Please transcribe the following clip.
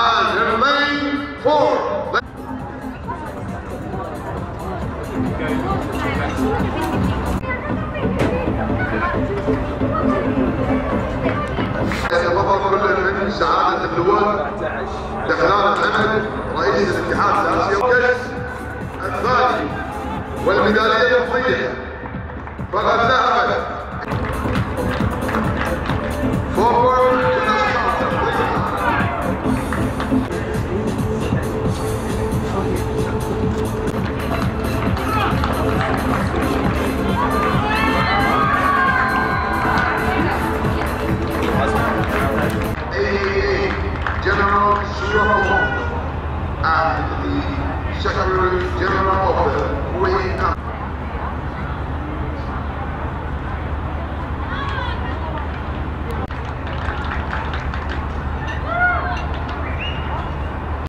And in lane 4. يتفضل كل من سعادة اللواء دخلان حمد رئيس الاتحاد الآسيوي والكأس الثاني والميدالية الفضية فقد ذهبت forward to the starter. General Cship and the Secretary General of the Kuwait.